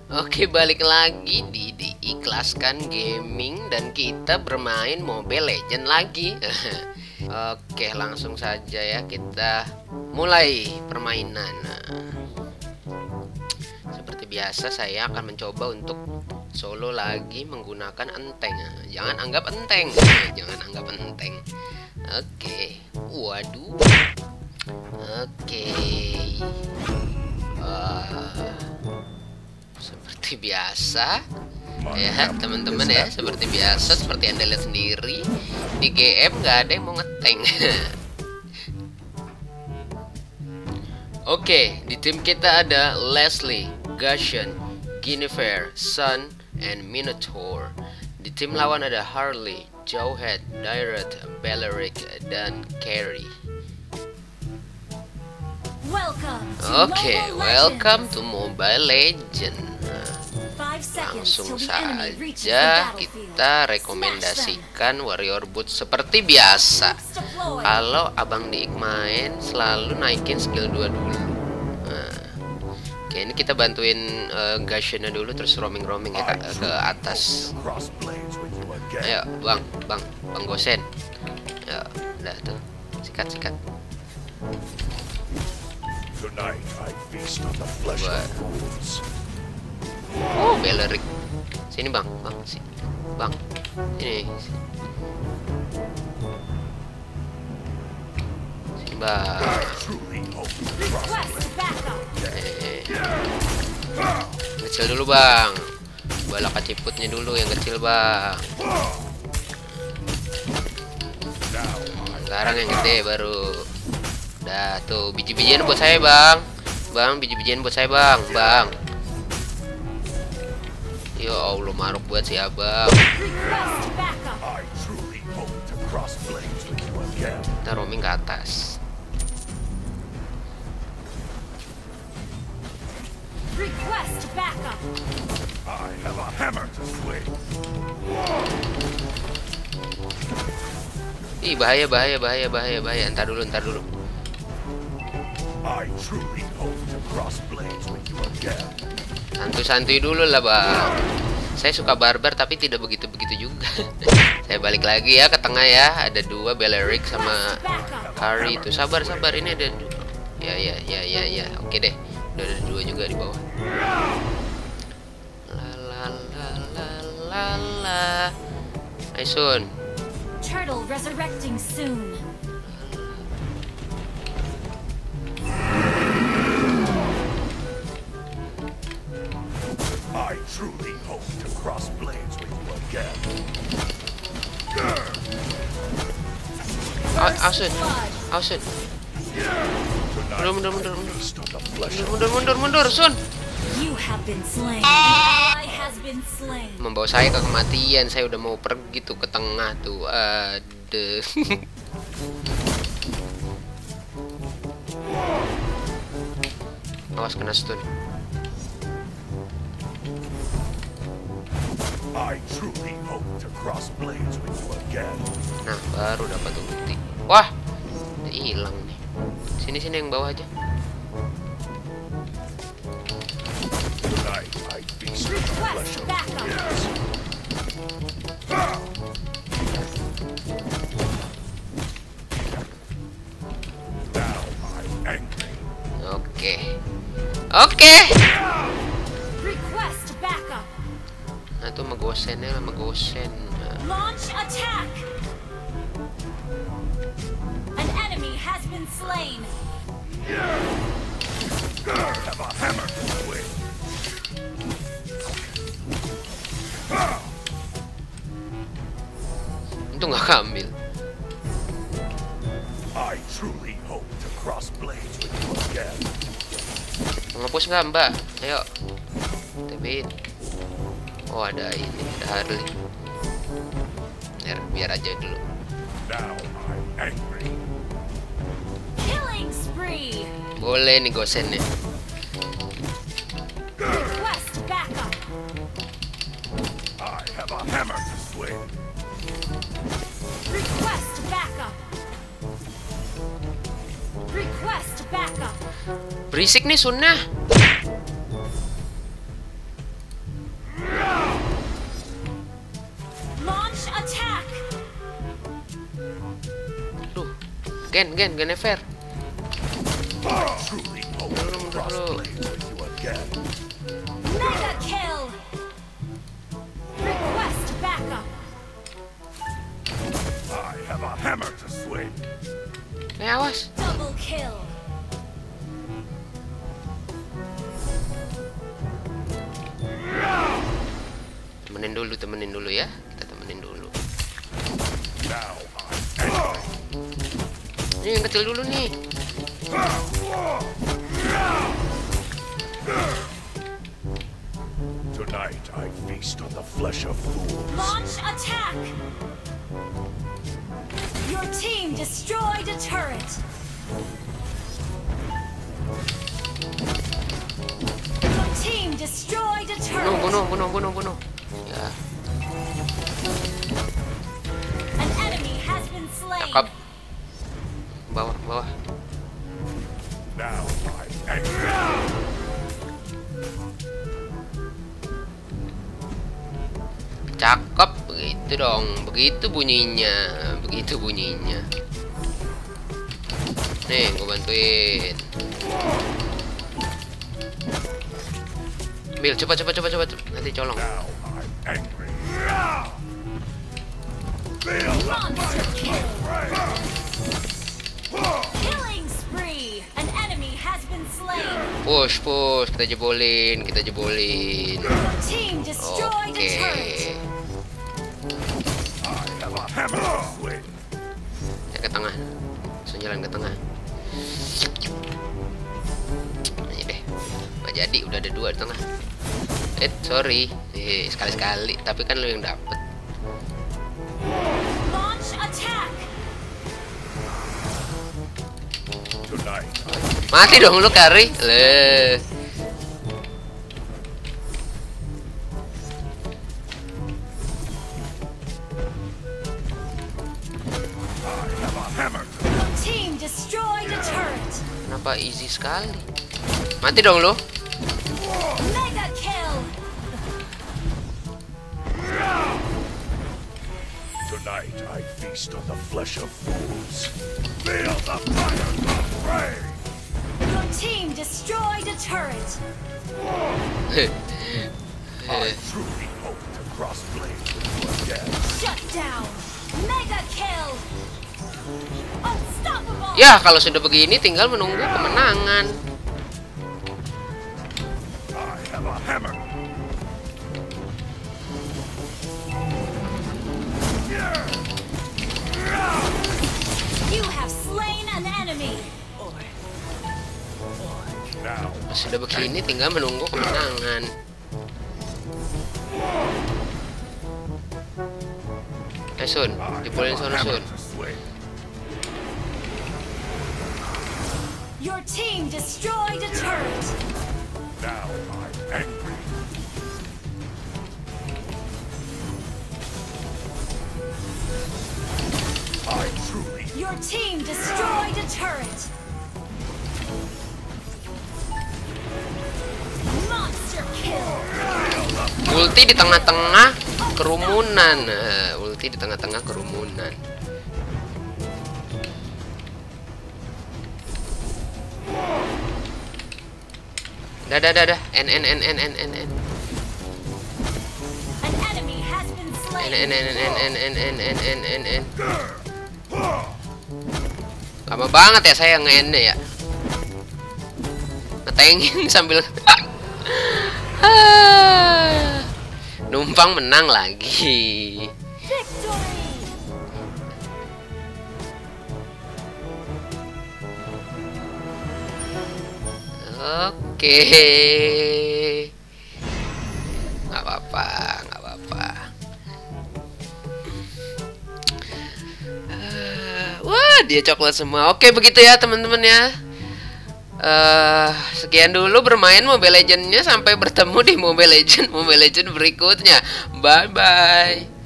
Oke, balik lagi di Diikhlaskan Gaming dan kita bermain Mobile Legend lagi. Oke, langsung saja ya kita mulai permainan. Seperti biasa saya akan mencoba untuk solo lagi menggunakan enteng. Jangan anggap enteng. Jangan anggap enteng. Oke. Waduh. Oke. Seperti biasa ya teman-teman ya, seperti biasa, seperti Anda lihat sendiri di GM nggak ada yang mau ngeteng. Oke, di tim kita ada Leslie, Gusion, Guinevere, Sun, and Minotaur. Di tim lawan ada Harley, Jowhead, Dyrot, Belleric, dan Carrie. Oke, welcome to Mobile Legend. Langsung saja kita rekomendasikan Warrior Boots seperti biasa. Kalau Abang Diik main selalu naikin skill 2 dulu. Oke, ini kita bantuin Gusionnya dulu, terus roaming ya ke atas. Ayo Bang Gosen. Ya, udah tuh. Sikat. Oh, Belleric. Sini Bang. Bang. Ini. Sini Bang. Kecil dulu Bang. Bala kaciputnya dulu yang kecil Bang. Sekarang yang gede baru. Dah tuh, biji-bijian buat saya Bang. Biji-bijian buat saya Bang. Ya Allah, maruk buat si Abang. Kita roaming ke atas. Ih, bahaya. Entar dulu. Santuy dulu lah Bang. Saya suka barbar tapi tidak begitu juga. Saya balik lagi ya ke tengah ya. Ada dua, Belleric sama Carrie itu. Sabar ini ada. Ya. Oke deh. Udah ada dua juga di bawah. La. Hai Sun. Turtle resurrecting soon. I truly hope to cross blades with you again. Ausun. Mundur, Sun. You have been slain. I has been slain. Membawa saya ke kematian. Saya udah mau pergi tuh ke tengah tuh. Aduh. Awas kena stun. I truly hope to cross blades with you again. Nah, baru dapat ulti. Wah, udah hilang nih. Sini yang bawah aja. Tonight I feast on the flesh of wolves. Now I'm angry. Oke. Request backup. Nah tuh Gosen. Launch attack. An enemy has been slain. Have a hammer to swing. Itu nggak keambil. I truly hope to cross blades with you again. Ngepus nggak Mbak? Ayo. TP-in. Oh ada ini, ada Harley. Biar aja dulu. Now I'm angry. Killing spree. Boleh nih Gosennya. Request backup. I have a hammer to swing. Request backup. Request backup. Berisik nih Sunnah. Gen fair. Truly hope to crossblade with you again. Mega kill. Request backup. I have a hammer to swing. Awas. Double kill. Temenin dulu ya. Kita temenin dulu. Now Ini yang kecil dulu nih. tonight I feast on the flesh of fools. Launch attack. Your team destroyed a turret. Your team destroyed a turret. Bunuh. Ya, An enemy has been slain. cakep. Bawah. Now I'm angry. Cakep, begitu dong. Begitu bunyinya. Nih, gue bantuin. Bil, coba. Nanti colong. Now I'm angry. Feel the Monster kill. fray. Killing spree. An enemy has been slain. Push, kita jebolin. Your team destroyed a turret. I have a hammer to swing. Ya, ke tengah. Langsung jalan ke tengah. Ini deh. Nggak jadi, udah ada 2 di tengah. Sorry. Sekali-sekali, tapi kan lo yang dapet. Launch attack. Tonight Mati dong lu, Kari. Le. I have a hammer. Your team destroyed a turret. Kenapa easy sekali? Mati dong lu. Mega kill. Tonight I feast on the flesh of fools. Feel the fire of fray. Your team destroyed a turret. I truly hope to crossblade with you again. Shut down. Mega kill. Unstoppable. Ya, kalau sudah begini tinggal menunggu kemenangan. I have a hammer. You have slain an enemy. Now Sudah begini tinggal menunggu kemenangan. Sun, jebolin sana Sun. to swing. Your team destroyed a turret. Now I'm angry. I truly Your team destroyed a turret. Monster kill. Ulti di tengah-tengah kerumunan. Nah, ulti di tengah-tengah kerumunan. Dah. N. An enemy has been slain. N. Lama banget ya saya nge-N-nya ya. Ngetengin sambil numpang menang lagi. Victory. Oke. Nggak apa-apa. Wah, dia coklat semua. Oke, begitu ya teman-teman ya. Sekian dulu bermain Mobile Legends-nya. Sampai bertemu di Mobile Legends berikutnya. Bye bye.